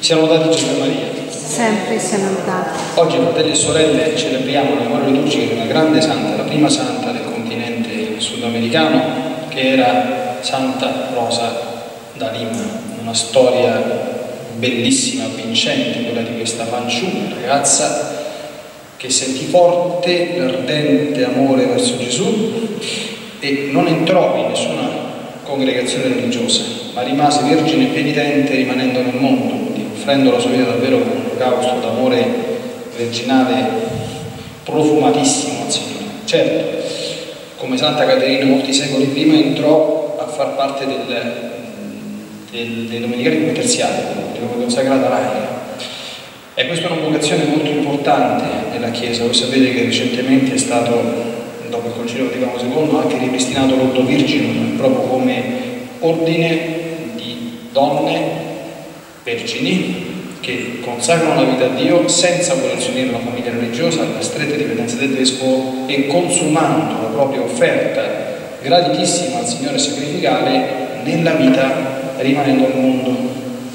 Siamo dati Gesù e Maria. Sempre siano lodati. Oggi, fratelli e sorelle, celebriamo la memoria liturgica di una grande santa, la prima santa del continente sudamericano, che era Santa Rosa da Lima. Una storia bellissima, vincente, quella di questa fanciulla, ragazza, che sentì forte l'ardente amore verso Gesù e non entrò in nessuna congregazione religiosa, ma rimase vergine e penitente rimanendo nel mondo, offrendo la sua vita davvero con un olocausto d'amore virginale profumatissimo al Signore. Certo, come Santa Caterina molti secoli prima entrò a far parte dei domenicali come terziari, come consacrata laica. E questa è una vocazione molto importante nella Chiesa. Voi sapete che recentemente è stato, dopo il Concilio Vaticano II, anche ripristinato l'Ordo Virginum, proprio come ordine di donne vergini che consacrano la vita a Dio senza volersi unire alla famiglia religiosa, alle strette dipendenze del vescovo, e consumando la propria offerta graditissima al Signore sacrificale nella vita rimanendo al mondo.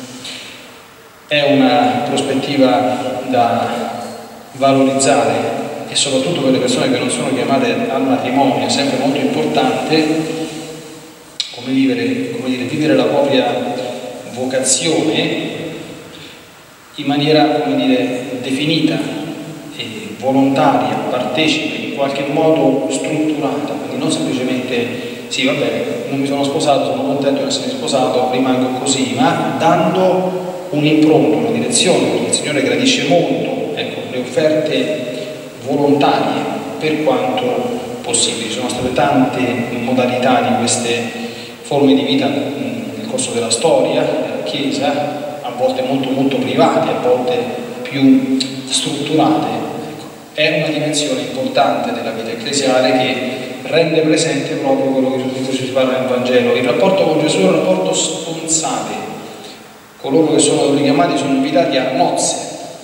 È una prospettiva da valorizzare, e soprattutto per le persone che non sono chiamate al matrimonio è sempre molto importante come vivere la propria vocazione in maniera, definita e volontaria, partecipe, in qualche modo strutturata, quindi non semplicemente sì, va bene, non mi sono sposato, sono contento di essere sposato, rimango così, ma dando un'impronta, una direzione, perché il Signore gradisce molto, le offerte volontarie per quanto possibile. Ci sono state tante modalità di queste forme di vita nel corso della storia della Chiesa, a volte molto molto private, a volte più strutturate. È una dimensione importante della vita ecclesiale che rende presente proprio quello di cui si parla nel Vangelo. Il rapporto con Gesù è un rapporto sponsale. Coloro che sono richiamati sono invitati a nozze.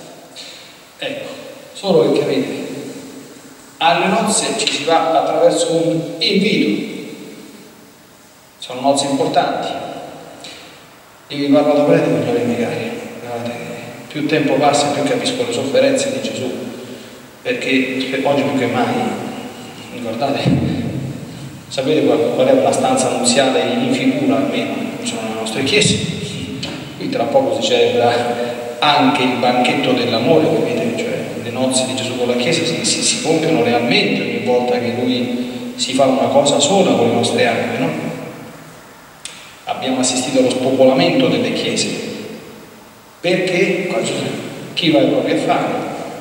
Solo che capite, alle nozze ci si va attraverso un invito. Sono nozze importanti. Io vi parlo da prete, signori miei cari. Più tempo passa, più capisco le sofferenze di Gesù, perché oggi più che mai, guardate, sapete qual è la stanza nuziale in figura, almeno sono nelle nostre chiese. Qui tra poco si celebra anche il banchetto dell'amore, capite? Cioè le nozze di Gesù con la Chiesa si compiono realmente ogni volta che Lui si fa una cosa sola con le nostre anime, no? Abbiamo assistito allo spopolamento delle chiese, perché chi va ai propri affari,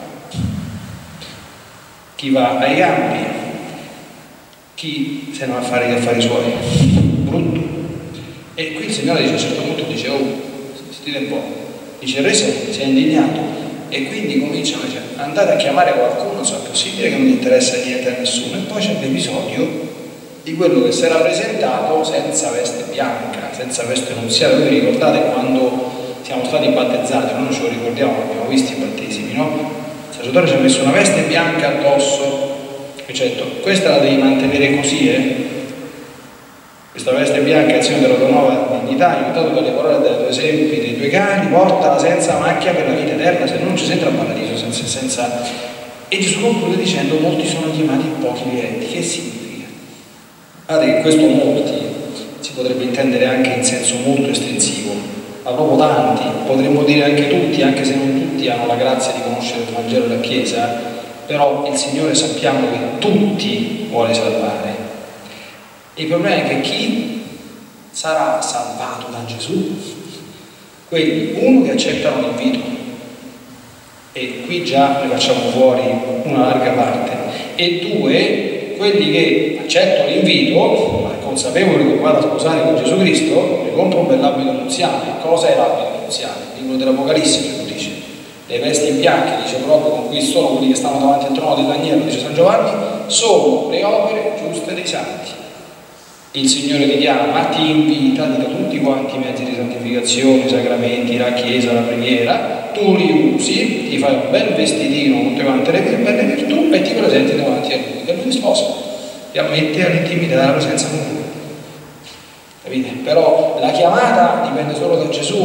chi va ai campi, chi se ne va a fare gli affari suoi, brutto. E qui il Signore dice, a un certo punto dice, sentite un po', dice il re si è indignato, e quindi cominciano a dire, andate a chiamare qualcuno se è possibile, che non interessa niente a nessuno. E poi c'è l'episodio di quello che si era presentato senza veste bianca, senza veste nuziale. Voi vi ricordate quando siamo stati battezzati? Noi non ce lo ricordiamo, abbiamo visto i battesimi, no? Il sacerdote ci ha messo una veste bianca addosso e ci ha detto, questa la devi mantenere così, Questa veste bianca è il segno della tua nuova dignità, aiutato dalle parole dei tuoi esempi, dei tuoi cari, portala senza macchia per la vita eterna, se no non ci si entra al paradiso senza... E Gesù conclude dicendo, molti sono chiamati, pochi li eletti. Che significa? Guardate che questo molti si potrebbe intendere anche in senso molto estensivo, ma proprio tanti, potremmo dire anche tutti, anche se non tutti hanno la grazia di conoscere il Vangelo e la Chiesa, però il Signore sappiamo che tutti vuole salvare. Il problema è che chi sarà salvato da Gesù? Quelli, uno, che accettano l'invito, e qui già ne facciamo fuori una larga parte, e due, quelli che accettano l'invito, ma consapevoli che vado a sposare con Gesù Cristo, mi compro un bell'abito nuziale. Cosa è l'abito nuziale? Il libro dell'Apocalisse lo dice. Le vesti bianche, dice proprio, con cui sono quelli che stanno davanti al trono dell'agnello, dice San Giovanni, sono le opere giuste dei santi. Il Signore ti chiama, ti invita, ti dà tutti quanti i mezzi di santificazione, i sacramenti, la Chiesa, la preghiera, tu li usi, ti fai un bel vestitino con tutte quante le belle virtù e ti presenti davanti a Lui, e Lui ti sposa, ti ammette all'intimità della presenza con Lui. Capite? Però la chiamata dipende solo da Gesù,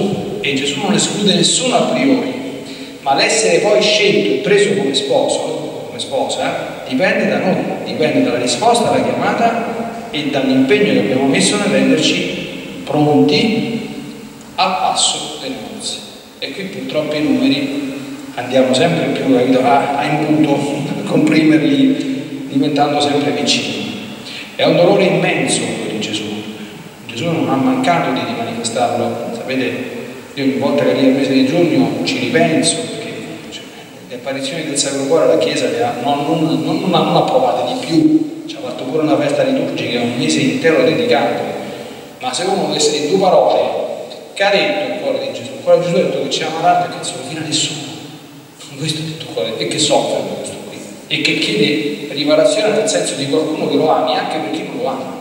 e Gesù non esclude nessuno a priori, ma l'essere poi scelto e preso come sposo, come sposa, dipende da noi, dipende dalla risposta alla chiamata e dall'impegno che abbiamo messo nel renderci pronti al passo delle nozze. E qui purtroppo i numeri andiamo sempre più a imbuto, a comprimerli, diventando sempre vicini. È un dolore immenso quello di Gesù. Gesù non ha mancato di manifestarlo. Sapete, io ogni volta che arriva il mese di giugno ci ripenso, perché le apparizioni del Sacro Cuore la Chiesa non ha provate di più. Ci ha fatto pure una festa liturgica, un mese intero dedicato. Ma se uno dovesse dire due parole, caretto il cuore di Gesù. Il cuore di Gesù ha detto che ci ama tanto e che non se lo fila nessuno. Questo è tutto il cuore, e che soffre per questo qui, e che chiede riparazione nel senso di qualcuno che lo ami anche per chi non lo ama.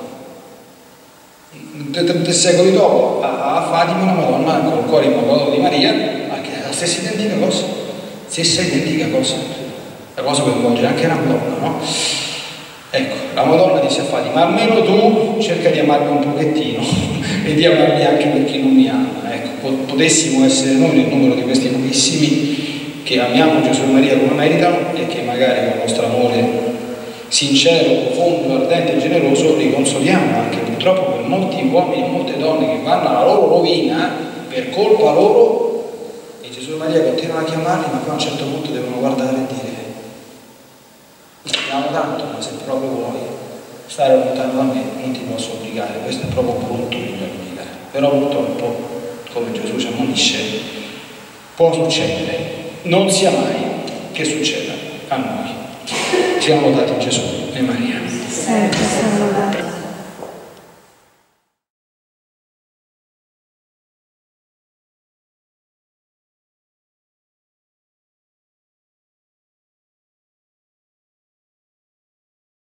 3 secoli dopo a Fatima una Madonna con il cuore immacolato di Maria, ma che è la stessa identica cosa, la cosa coinvolge anche la Madonna, no? Ecco, la Madonna disse a Fatima: almeno tu cerca di amarmi un pochettino e di amarmi anche per chi non mi ama. Ecco, potessimo essere noi nel numero di questi pochissimi che amiamo Gesù e Maria come meritano e che magari con il nostro amore sincero, profondo, ardente e generoso li consoliamo anche purtroppo per molti uomini e molte donne che vanno alla loro rovina per colpa loro, e Gesù e Maria continuano a chiamarli, ma poi a un certo punto devono guardare e dire: ti amo tanto, ma se proprio vuoi stare lontano da me non ti posso obbligare. Questo è proprio brutto di domenica, però purtroppo, come Gesù ci ammonisce, può succedere. Non sia mai che succeda a noi. Siamo lodati Gesù e Maria. Sempre siamo lodati.